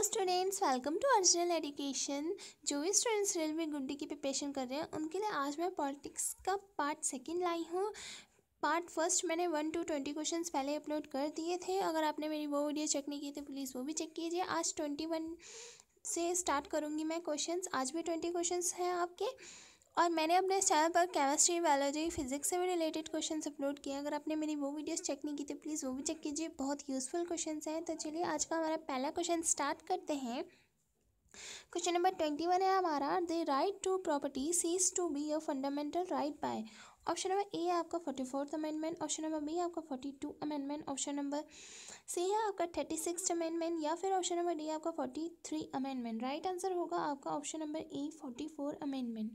Students, welcome to original education. जो भी students railway group D की प्रिपरेशन कर रहे हैं उनके लिए आज मैं पॉलिटिक्स का पार्ट सेकंड लाई हूँ। पार्ट फर्स्ट मैंने 1 to 20 क्वेश्चंस पहले अपलोड कर दिए थे। अगर आपने मेरी वो वीडियो चेक नहीं की तो प्लीज़ वो भी चेक कीजिए। आज 21 से स्टार्ट करूँगी मैं क्वेश्चंस। आज भी 20 क्वेश्चंस हैं आपके, और मैंने अपने चैनल पर केमिस्ट्री, बायोलॉजी, फिजिक्स से भी रिलेटेड क्वेश्चंस अपलोड किए हैं। अगर आपने मेरी वो वीडियोस चेक नहीं की तो प्लीज़ वो भी चेक कीजिए, बहुत यूज़फुल क्वेश्चंस हैं। तो चलिए आज का हमारा पहला क्वेश्चन स्टार्ट करते हैं। क्वेश्चन नंबर 21 है हमारा, the right to property cease to be a fundamental right by. Option number A है आपका 44th amendment, option number B है आपका 42 अमेंडमेंट, ऑप्शन नंबर सी है आपका 36th अमेंडमेंट, या फिर ऑप्शन नंबर डी आपका 43 अमेंडमेंट। राइट आंसर होगा आपका option number A 44 amendment.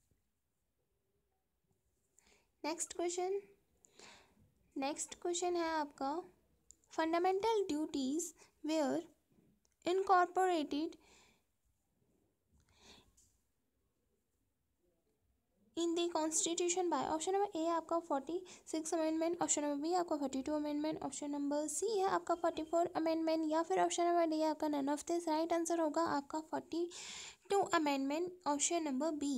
Next question है आपका, fundamental duties were incorporated in the constitution by. Option number A आपका 46 अमेंडमेंट, ऑप्शन नंबर बी आपका 42 अमेंडमेंट, ऑप्शन नंबर सी है आपका 44 amendment, या फिर ऑप्शन नंबर डी आपका none of this. Right answer होगा आपका 42 amendment, option number B.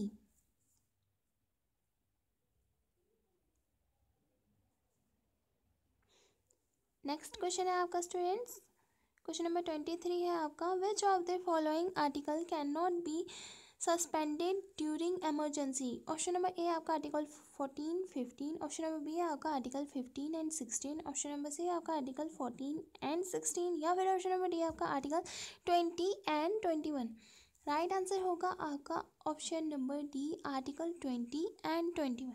Next question है आपका स्टूडेंट्स, क्वेश्चन नंबर 23 है आपका, which of the following article can not be suspended during emergency. Option number A आपका article 14, 15, option number B है आपका article 15 and 16, option number C आपका article 14 and 16, या फिर ऑप्शन नंबर डी आपका article 20 and 21। Right answer होगा आपका option number D article 20 and 21।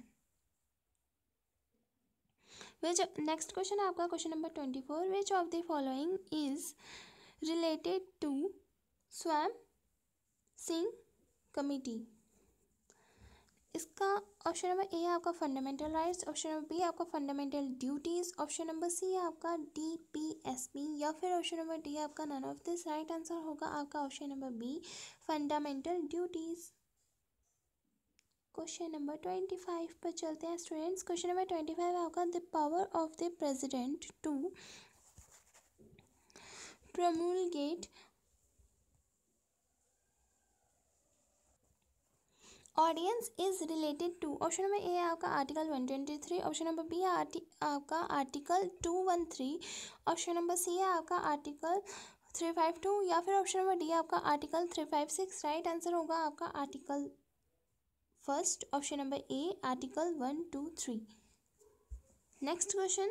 Next question है आपका question number 24, which of the following is related to Swaran Singh committee. इसका option number A है आपका fundamental rights, option number B आपका fundamental duties, option number C है आपका DPSP, या फिर ऑप्शन नंबर डी आपका none of this. Right answer होगा आपका option number B fundamental duties. Question number 25 पर चलते हैं स्टूडेंट्स। क्वेश्चन नंबर 25 है आपका, the power of the president to promulgate ordinance is related to. Option number A है आपका आर्टिकल 123, ऑप्शन नंबर बी है आपका आर्टिकल 213, ऑप्शन नंबर सी है आपका आर्टिकल 352, या फिर ऑप्शन नंबर डी आपका आर्टिकल 356। राइट आंसर होगा आपका article first, option number A article 1, 2, 3। Next question,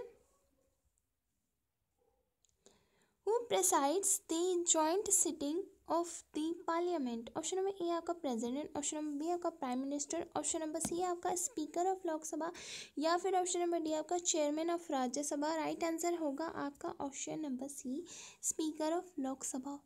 who presides the joint sitting of the parliament. Option number A आपका प्रेसिडेंट, ऑप्शन नंबर बी आपका prime minister, option number C आपका speaker of Lok Sabha, या फिर option number D आपका chairman of Rajya Sabha. Right answer होगा आपका option number C speaker of Lok Sabha.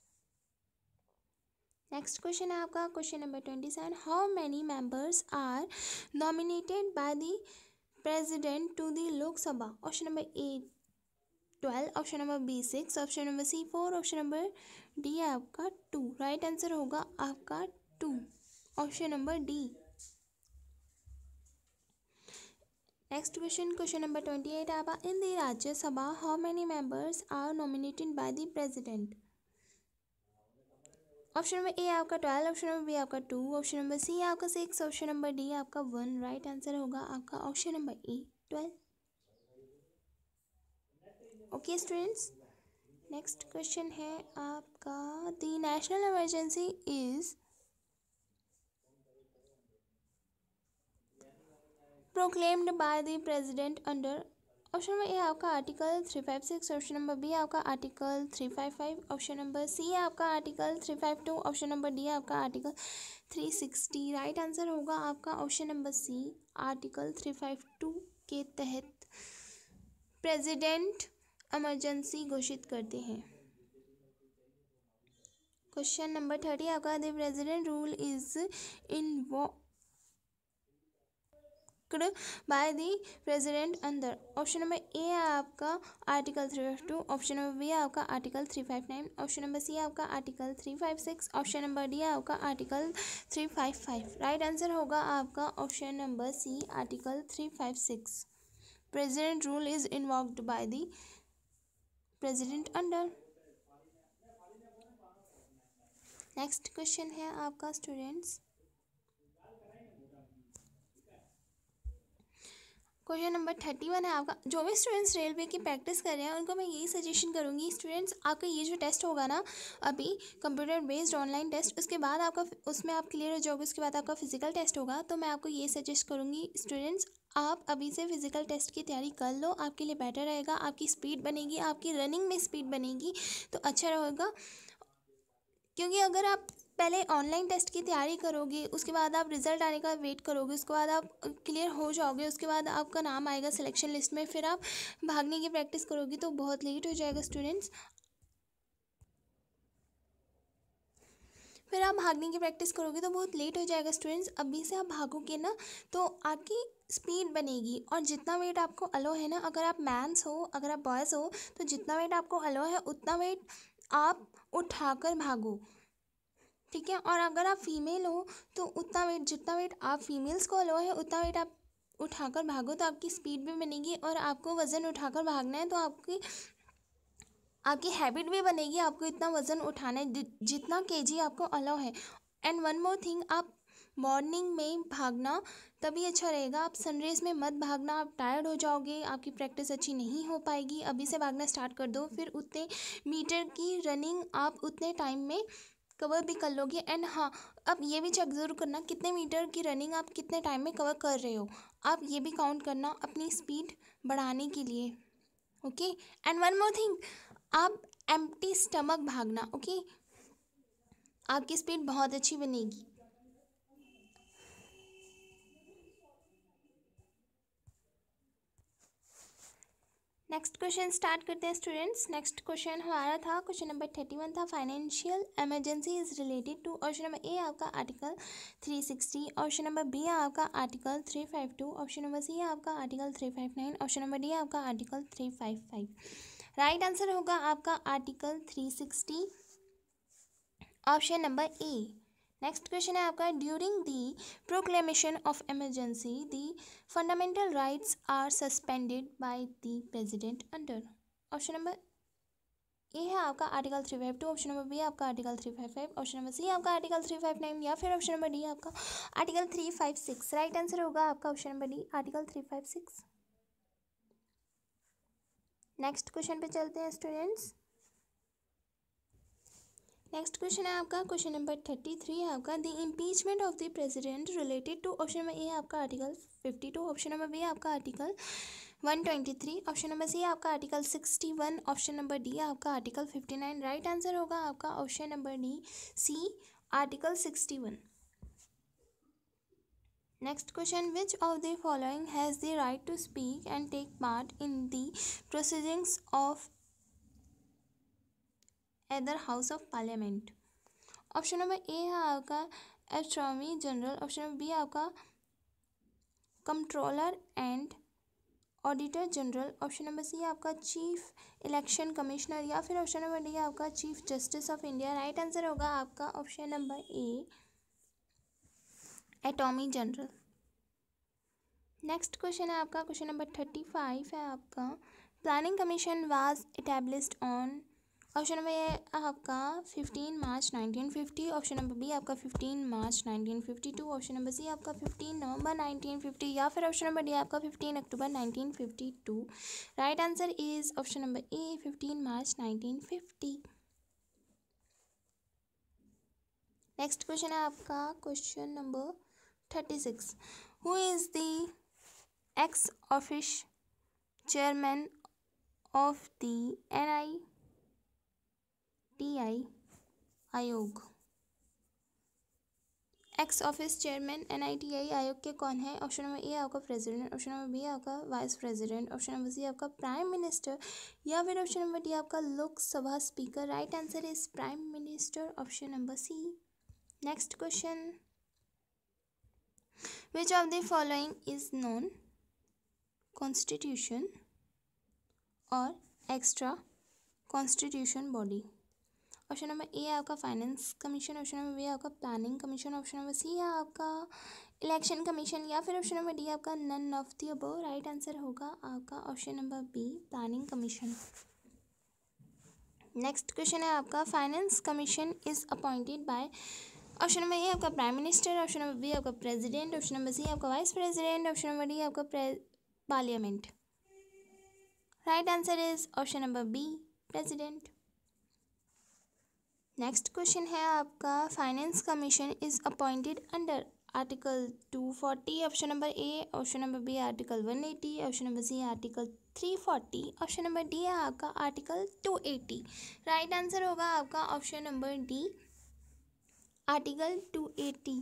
Next question है आपका question number 27, how many members are nominated by the president to the Lok Sabha. Option number A 12, option number B 6, option number C 4, option number D है आपका 2। Right answer होगा आपका 2, option number D. Next question number 28 है आपका, in the Rajya Sabha how many members are nominated by the president. Option number A आपका 12, option number B आपका 2, option number C आपका 6, option number D आपका 1। राइट आंसर होगा आपका option number A 12। Okay students, next question है आपका, the national emergency is proclaimed by the president under. Option number A आपका article 356, option number B आपका article 355, option number C है आपका article 352, option number D आपका article 360। Right answer होगा आपका option number C article 352 के तहत president emergency घोषित करते हैं। क्वेश्चन नंबर 30 आपका, the president rule is invoked by the president under. Option number A है आपका आर्टिकल 352, ऑप्शन नंबर बी है आपका आर्टिकल 359, ऑप्शन नंबर सी है आपका आर्टिकल 356, ऑप्शन नंबर डी है आपका आर्टिकल 355। राइट आंसर होगा आपका option number C article 356। President rule is invoked by the president under. Next question है आपका स्टूडेंट्स, क्वेश्चन नंबर 31 है आपका। जो भी स्टूडेंट्स रेलवे की प्रैक्टिस कर रहे हैं उनको मैं यही सजेशन करूँगी स्टूडेंट्स, आपका ये जो टेस्ट होगा ना अभी कंप्यूटर बेस्ड ऑनलाइन टेस्ट, उसके बाद आपका उसमें आप क्लियर हो जाओगे, उसके बाद आपका फिजिकल टेस्ट होगा। तो मैं आपको ये सजेस्ट करूँगी स्टूडेंट्स, आप अभी से फिजिकल टेस्ट की तैयारी कर लो, आपके लिए बेटर रहेगा, आपकी स्पीड बनेगी, आपकी रनिंग में स्पीड बनेगी तो अच्छा रहेगा। क्योंकि अगर आप पहले ऑनलाइन टेस्ट की तैयारी करोगे, उसके बाद आप रिज़ल्ट आने का वेट करोगे, उसके बाद आप क्लियर हो जाओगे, उसके बाद आपका नाम आएगा सिलेक्शन लिस्ट में, फिर आप भागने की प्रैक्टिस करोगे तो बहुत लेट हो जाएगा स्टूडेंट्स। फिर आप भागने की प्रैक्टिस करोगे तो बहुत लेट हो जाएगा स्टूडेंट्स। अभी से आप भागोगे ना तो आपकी स्पीड बनेगी, और जितना वेट आपको अलो है ना, अगर आप मैन्स हो, अगर आप बॉयज़ हो, तो जितना वेट आपको अलो है उतना वेट आप उठाकर भागो, ठीक है। और अगर आप फीमेल हो तो उतना वेट, जितना वेट आप फीमेल्स को अलो है उतना वेट आप उठाकर भागो, तो आपकी स्पीड भी बनेगी। और आपको वज़न उठाकर भागना है तो आपकी हैबिट भी बनेगी, आपको इतना वज़न उठाना है जितना केजी आपको अलाउ है। एंड वन मोर थिंग, आप मॉर्निंग में भागना तभी अच्छा रहेगा, आप सनराइज़ में मत भागना, आप टायर्ड हो जाओगे, आपकी प्रैक्टिस अच्छी नहीं हो पाएगी। अभी से भागना स्टार्ट कर दो, फिर उतने मीटर की रनिंग आप उतने टाइम में कवर भी कर लोगे। एंड हाँ, अब ये भी चेक ज़रूर करना कितने मीटर की रनिंग आप कितने टाइम में कवर कर रहे हो, आप ये भी काउंट करना अपनी स्पीड बढ़ाने के लिए, okay. And one more thing, आप एम्प्टी स्टमक भागना, ओके, आपकी स्पीड बहुत अच्छी बनेगी। नेक्स्ट क्वेश्चन स्टार्ट करते हैं स्टूडेंट्स। नेक्स्ट क्वेश्चन हमारा था, क्वेश्चन नंबर 31 था, financial emergency is related to. Option number A आपका आर्टिकल 360, ऑप्शन नंबर बी आपका आर्टिकल 352, ऑप्शन नंबर सी आपका आर्टिकल 359, ऑप्शन नंबर डी आपका आर्टिकल 355। राइट आंसर होगा आपका article 360, option number A. Next question है आपका, during the proclamation of emergency the fundamental rights are suspended by the president under. Option number A है आपका article 352, option number B आपका article 355, option number C आपका article 359, या फिर option number D आपका article 356। Right answer होगा आपका option number D, article 356। Next question पे चलते हैं स्टूडेंट्स। नेक्स्ट क्वेश्चन है आपका, क्वेश्चन नंबर 33 है आपका, the impeachment of the president related to. Option number A आपका आर्टिकल 52, ऑप्शन नंबर बी आपका आर्टिकल 123, ऑप्शन नंबर सी आपका आर्टिकल 61, ऑप्शन नंबर डी आपका आर्टिकल 59। राइट आंसर होगा आपका option number D, C, article 61। Next question, which of the following has the right to speak and take part in the proceedings of either house of parliament. Option number A है आपका attorney general, option number B आपका controller and auditor general, option number C आपका chief election commissioner, या फिर option number D आपका chief justice of India. Right answer होगा आपका option number A, attorney general. Next question है आपका, question number 35 है आपका, planning commission was established on. Option number A आपका 15 मार्च 1950, ऑप्शन नंबर बी आपका 15 मार्च 1952, ऑप्शन नंबर सी आपका 15 नवंबर 1950, या फिर ऑप्शन नंबर डी आपका 15 अक्टूबर 1952। Right answer is option number A, 15 March 1950। Next question है आपका, question number 36, who is the x office chairman of the NITI आयोग। X office chairman NITI आयोग के कौन है? ऑप्शन नंबर ए आपका प्रेसिडेंट, ऑप्शन नंबर बी आपका vice president, option number C आपका प्राइम मिनिस्टर, या फिर ऑप्शन नंबर डी आपका Lok Sabha speaker. Right answer is prime minister, option number C. Next question, which of the following is non constitution और extra constitution body. Option number A आपका finance commission, option number B आपका planning commission, option number C है आपका election commission, या फिर option number D आपका none of the above. Right answer होगा आपका option number B, planning commission. Next question है आपका, finance commission is appointed by, option number A आपका prime minister, option number B आपका president, option number C आपका vice president, option number D आपका parliament. Right answer is option number B, president. Next question है आपका, finance commission is appointed under article 240, option number A, option number B article 180, option number C article 340, option number D है आपका article 280। Right answer होगा आपका option number D, article 280।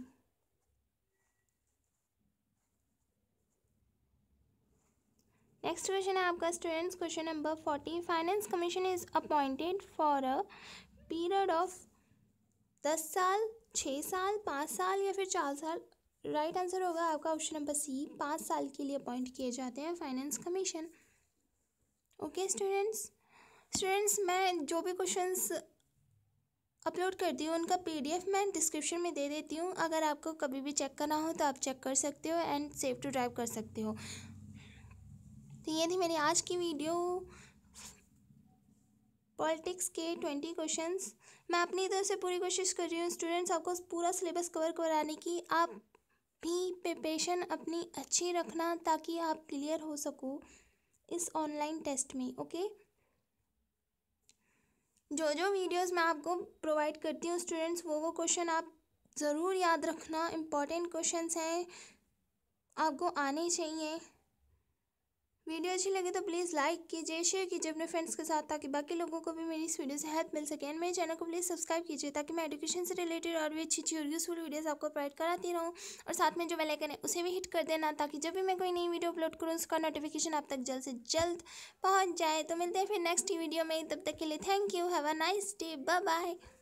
Next question है आपका students, question number 40, finance commission is appointed for a period of 10 साल, 6 साल, 5 साल या फिर 4 साल। राइट आंसर होगा आपका ऑप्शन नंबर सी, 5 साल के लिए अपॉइंट किए जाते हैं फाइनेंस कमीशन। ओके स्टूडेंट्स मैं जो भी क्वेश्चंस अपलोड करती हूँ उनका पीडीएफ मैं डिस्क्रिप्शन में दे देती हूँ, अगर आपको कभी भी चेक करना हो तो आप चेक कर सकते हो एंड सेव टू ड्राइव कर सकते हो। तो ये थी मेरी आज की वीडियो, पॉलिटिक्स के 20 क्वेश्चंस। मैं अपनी तरफ से पूरी कोशिश कर रही हूँ स्टूडेंट्स आपको पूरा सिलेबस कवर कराने की। आप भी प्रिपरेशन अपनी अच्छी रखना ताकि आप क्लियर हो सको इस ऑनलाइन टेस्ट में। ओके, जो वीडियोस मैं आपको प्रोवाइड करती हूँ स्टूडेंट्स, वो क्वेश्चन आप ज़रूर याद रखना, इम्पॉर्टेंट क्वेश्चंस हैं, आपको आने चाहिए। वीडियो अच्छी लगे तो प्लीज़ लाइक कीजिए, शेयर कीजिए अपने फ्रेंड्स के साथ ताकि बाकी लोगों को भी मेरी इस वीडियो से हेल्प मिल सके। एंड मेरे चैनल को प्लीज़ सब्सक्राइब कीजिए ताकि मैं एजुकेशन से रिलेटेड और भी अच्छी और यूजफुल वीडियोस आपको प्रोवाइड कराती रहूँ। और साथ में जो बेल आइकन है उसे भी हिट कर देना ताकि जब भी मैं कोई नई वीडियो अपलोड करूँ उसका नोटिफिकेशन आप तक जल्द से जल्द पहुँच जाए। तो मिलते हैं फिर नेक्स्ट वीडियो में, तब तक के लिए thank you, have a nice day, bye bye.